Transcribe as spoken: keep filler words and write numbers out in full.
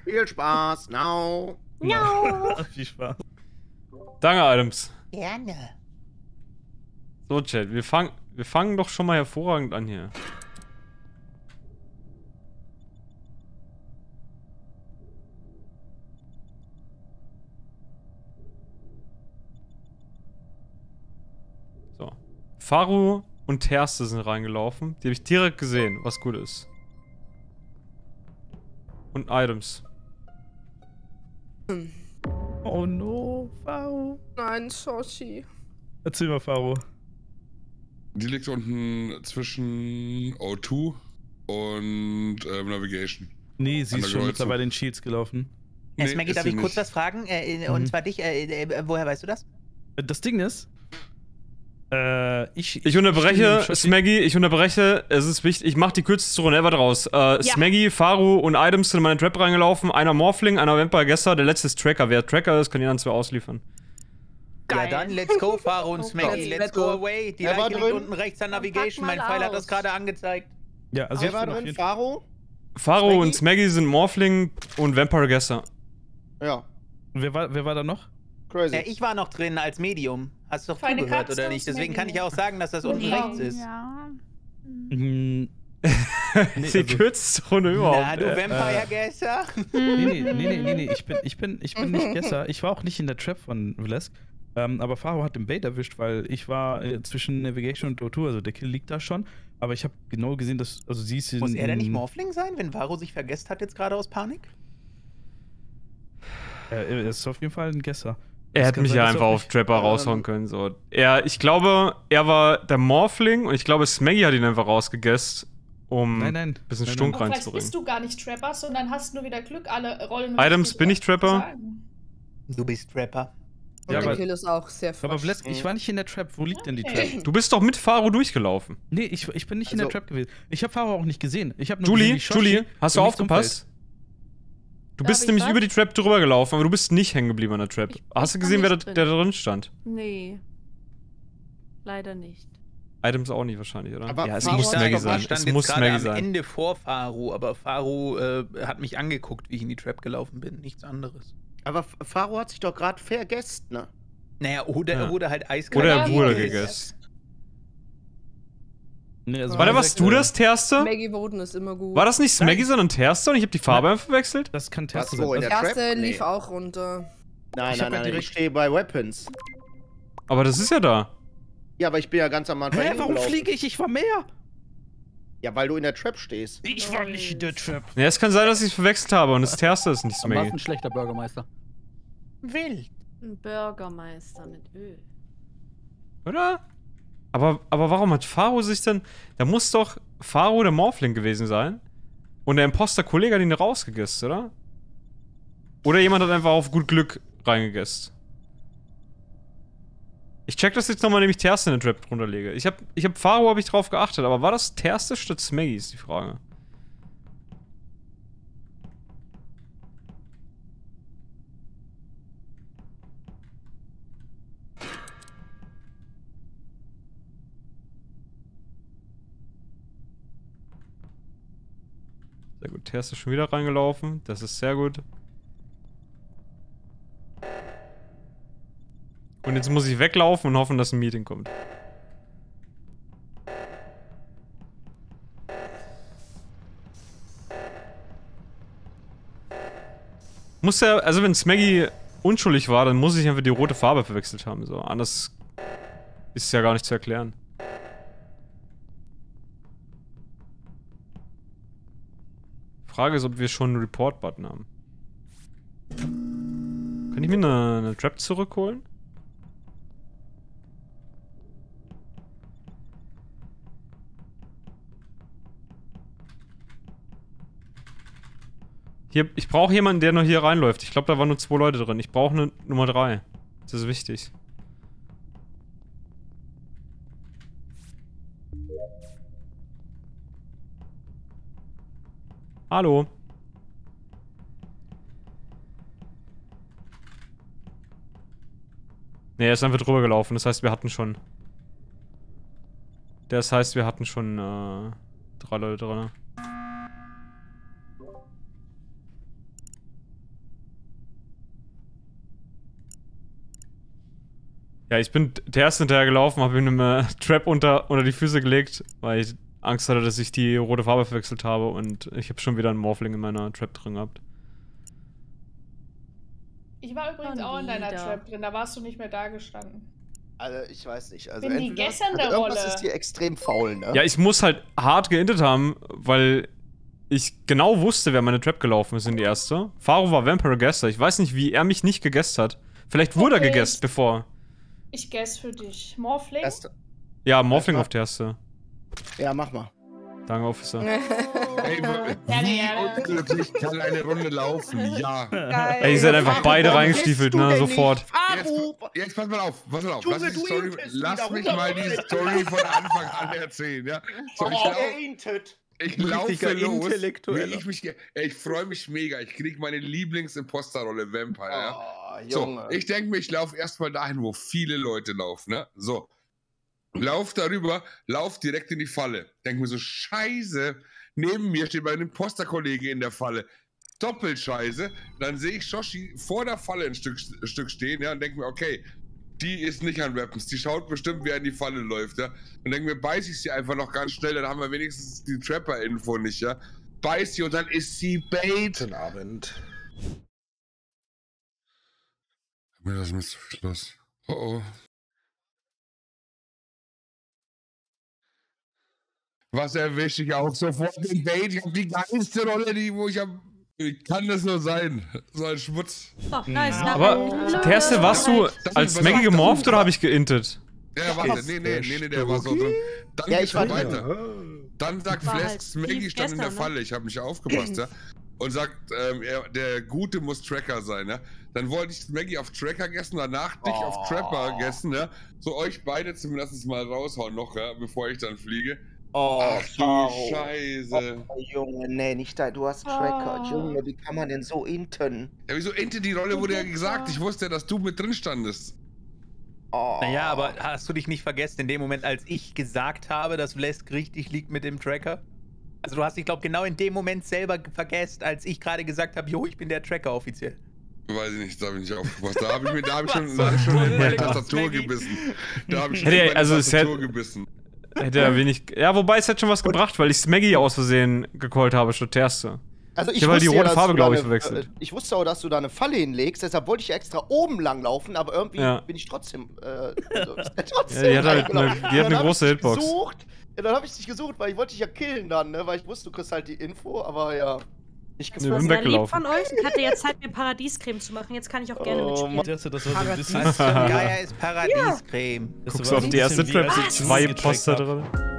Viel Spaß, now. No. Viel Spaß. Danke, Adams. Gerne. So, Chat, wir fangen, wir fangen doch schon mal hervorragend an hier. So. Faru und Terste sind reingelaufen. Die habe ich direkt gesehen, was gut ist. Und Items. Oh no, Faro. Nein, Shoshi. Erzähl mal, Faro. Die liegt unten zwischen O zwei und ähm, Navigation. Nee, sie An ist der schon Kreuzung. mittlerweile in Shields gelaufen. Äh, Nee, Smaggy, ist darf sie ich kurz nicht. was fragen? Äh, Mhm. Und zwar dich, äh, äh, woher weißt du das? Das Ding ist, äh, ich... Ich unterbreche, Shoshi- Smaggy, ich unterbreche, es ist wichtig, ich mach die kürzeste Runde ever draus. Äh, Smaggy, Faru und Items sind in meine Trap reingelaufen, einer Morphling, einer Vampire Gesser, der letzte ist Tracker. Wer Tracker ist, kann die anderen zwei ausliefern. Ja, dann let's go, Faro und Smaggy, Let's let's go go. away. Die Wer war Leiche liegt drin? unten rechts an Dann Navigation, pack mein mal Pfeil hat aus. das gerade angezeigt. Ja, also Wer ich war bin auf drin? jeden Faro? Faru Smaggy? und Smaggy sind Morphling und Vampire Gesser. Ja, Wer war, wer war da noch? crazy. Ja, ich war noch drin als Medium. Hast du doch Feine zugehört, Katze oder und nicht? Deswegen Smaggy. kann ich ja auch sagen, dass das unten Ja. rechts ist. Ja. Hm, Nee, die also- kürzeste Runde überhaupt. Na, du ey. Vampire Gesser. nee, nee, nee, nee, nee, nee, ich bin, ich bin, ich bin nicht Gesser. Ich war auch nicht in der Trap von Vlesk. Ähm, aber Faro hat den Bait erwischt, weil ich war äh, zwischen Navigation und O zwei, also der Kill liegt da schon. Aber ich habe genau gesehen, dass, also sie ist in... Muss er denn nicht in- Morphling sein, wenn Varo sich vergessen hat jetzt gerade aus Panik? Äh, er ist auf jeden Fall ein Gesser. Er Das hätte kann mich sein, ja dass er einfach auch auf nicht- Trapper raushauen können. So. Er, ich glaube, er war der Morphling und ich glaube, Smaggy hat ihn einfach rausgegessen, um Nein, nein. ein bisschen Nein, Stunk nein. Aber vielleicht reinzubringen. bist du gar nicht Trapper, sondern hast nur wieder Glück, alle Rollen. Items, richtig bin ich Trapper? zu sagen. Du bist Trapper. Und Ja, der aber- Kill ist auch sehr frisch. Aber Vlesk, ich war nicht in der Trap. Wo liegt denn die Okay. Trap? Du bist doch mit Faru durchgelaufen. Nee, ich, ich bin nicht in der Also- Trap gewesen. Ich habe Faro auch nicht gesehen. Ich habe nur Julie, gesehen, wie Shoshi Julie, hast du in nichts aufgepasst? Du Darf bist ich nämlich was? über die Trap drüber gelaufen, aber du bist nicht hängen geblieben an der Trap. Ich- Hast du ich war gesehen, wer da, nicht drin. der da drin stand? Nee. Leider nicht. Items auch nicht wahrscheinlich, oder? Aber ja, es Faru muss hat Maggie doch sein. Ich stand Es jetzt muss gerade Maggie am sein. Ende vor Faru, aber Faru äh, hat mich angeguckt, wie ich in die Trap gelaufen bin. Nichts anderes. Aber F- Faro hat sich doch gerade vergessen, ne? Naja, oder Ja. er wurde halt eiskalt. Oder er Ja, wurde okay. gegessen. Nee, also Warte, wie warst gesagt, du äh, das, Terste? Maggie Voten ist immer gut. War das nicht Smaggy, Nein. sondern Terste und ich habe die Farbe einfach verwechselt? Das kann Was, Terste wo, sein. in Der der erste Trap? lief Nee. auch runter. Nein, Ich nein, hab ja nein, direkt- ich stehe bei Weapons. Aber das ist ja da. Ja, aber ich bin ja ganz am Anfang Hä, warum hingelaufen. fliege ich? Ich war mehr. Ja, weil du in der Trap stehst. Ich war nicht in der Trap. Ja, es kann sein, dass ich es verwechselt habe und das Terste ist nicht Dann warst Smaggy. ein schlechter Bürgermeister. Wild. Ein Bürgermeister mit Öl. Oder? Aber, aber warum hat Faro sich denn... Da muss doch Faro der Morphling gewesen sein. Und der Imposter-Kollege hat ihn rausgegessen, oder? Oder jemand hat einfach auf gut Glück reingegessen. Ich check das jetzt nochmal, indem ich Terste in den Trap drunter lege. Ich hab, ich hab Faro, hab ich drauf geachtet, aber war das Terste statt Smaggy, ist die Frage. Sehr gut, Terste ist schon wieder reingelaufen. Das ist sehr gut. Und jetzt muss ich weglaufen und hoffen, dass ein Meeting kommt. Muss ja, also wenn Smaggy unschuldig war, dann muss ich einfach die rote Farbe verwechselt haben. So, anders ist es ja gar nicht zu erklären. Frage ist, ob wir schon einen Report-Button haben. Kann ich mir eine, eine Trap zurückholen? Hier, ich brauche jemanden, der noch hier reinläuft. Ich glaube, da waren nur zwei Leute drin. Ich brauche eine Nummer drei. Das ist wichtig. Hallo. Ne, er ist einfach drüber gelaufen. Das heißt, wir hatten schon... Das heißt, wir hatten schon äh, drei Leute drin. Ja, ich bin der erste hinterher gelaufen, habe ihm eine Trap unter, unter die Füße gelegt, weil ich Angst hatte, dass ich die rote Farbe verwechselt habe und ich habe schon wieder einen Morphling in meiner Trap drin gehabt. Ich war übrigens Schon auch in deiner wieder. Trap drin, da warst du nicht mehr da gestanden. Also, ich weiß nicht. Also, Bin die entweder- gestern also der irgendwas Rolle. ist hier extrem faul, ne? Ja, ich muss halt hart geintet haben, weil ich genau wusste, wer meine Trap gelaufen ist in die erste. Faro war Vampire Guesser. Ich weiß nicht, wie er mich nicht gegessen hat. Vielleicht wurde Okay. er gegessen, bevor. Ich guess für dich. Morphling? Erst, Ja, Morphling Erstmal- auf der erste. ja, mach mal. Danke, Officer. Ey, wie unglücklich kann eine Runde laufen? Ja. Geil. Ey, ihr seid einfach Warum beide gehst reingestiefelt, du ne? denn Sofort. nicht? Faru! Jetzt, jetzt pass mal auf, pass mal auf. Junge, lass, die du Story, intest lass wieder mich runter. mal die Story von Anfang an erzählen, ja? So, ich Oh, lauf, er intet. ich Richtiger laufe los. Intellektueller. Wie ich mich, ge- ey, ich freue mich mega. Ich krieg meine Lieblings-Imposter-Rolle Vampire, ja? Oh, So, Junge. ich denke mir, ich laufe erstmal dahin, wo viele Leute laufen, ne? So. Lauf darüber, lauf direkt in die Falle. Denk mir so, scheiße, neben mir steht mein Imposter-Kollege in der Falle. Doppelt scheiße. Dann sehe ich Shoshi vor der Falle ein Stück, ein Stück stehen, ja, und denke mir, okay, die ist nicht an Weapons, die schaut bestimmt, wer in die Falle läuft, ja. Und denke mir, beiß ich sie einfach noch ganz schnell, dann haben wir wenigstens die Trapper-Info nicht, ja. Beiß sie und dann ist sie Bait. Guten Abend. Mir das mit Schluss. Oh oh. Was erwische ich auch sofort den Bait? Ich hab die geilste Rolle, die, wo ich hab. Wie kann das nur sein? So ein Schmutz. Oh, nice. Aber, Terste, warst du als Maggie gemorpht oder habe ich geintet? Ja, warte, nee, nee, nee, nee, der war so drin. Dann Ja, geht's ich war weiter. Dann sagt War Flesk, halt Smaggy tief stand in der gestern, ne? Falle, ich habe nicht aufgepasst, ja. Und sagt, ähm, er, der Gute muss Tracker sein, ja. Dann wollte ich Smaggy auf Tracker gessen, danach dich Oh. auf Trapper gessen, ja. So euch beide zumindest mal raushauen noch, ja, bevor ich dann fliege. Oh, Ach du Faro. Scheiße. Oh, Junge, nee, nicht da. Du hast Tracker. Oh. Junge, wie kann man denn so inten? Ja, wieso Ente die Rolle wurde ja gesagt? Ich wusste ja, dass du mit drin standest. Oh. Naja, aber hast du dich nicht vergessen in dem Moment, als ich gesagt habe, dass Vlesk richtig liegt mit dem Tracker? Also du hast dich, glaube ich, genau in dem Moment selber vergessen, als ich gerade gesagt habe, jo, ich bin der Tracker offiziell. Weiß ich nicht, da habe ich nicht aufgepasst. Da habe ich mir da hab ich schon, da hab ich schon in meine Tastatur Maggie. gebissen. Da habe ich schon Hätte in er- meine also es Tastatur hätte- gebissen. Hätte er wenig. Ja, wobei es hätte schon was gebracht, weil ich Smaggy aus Versehen gecallt habe statt Terste. Also ich Ich habe halt die wusste ja, rote dass Farbe, du glaube da ich, eine- verwechselt. äh, Ich wusste auch, dass du da eine Falle hinlegst, deshalb wollte ich extra oben lang laufen, aber irgendwie Ja. bin ich trotzdem. Äh, also, trotzdem Ja, die hat halt reingelaufen. eine- die hat Dann eine hab große ich dich Hitbox. Gesucht, ja, dann habe ich dich gesucht, weil ich wollte dich ja killen dann, ne? Weil ich wusste, du kriegst halt die Info, aber ja. Nicht Nee, Das bin war sehr lieb weggelaufen. von euch. Ich hatte jetzt Zeit, mir Paradiescreme zu machen. Jetzt kann ich auch gerne Oh, mitspielen. Mann. Terste, das war so ein bisschen. Was zum Geier ist Paradiescreme? Das Guckst war du so auf ein die erste bisschen wie, Trap, als ich zwei Whisky getrunken Poster hab. drin.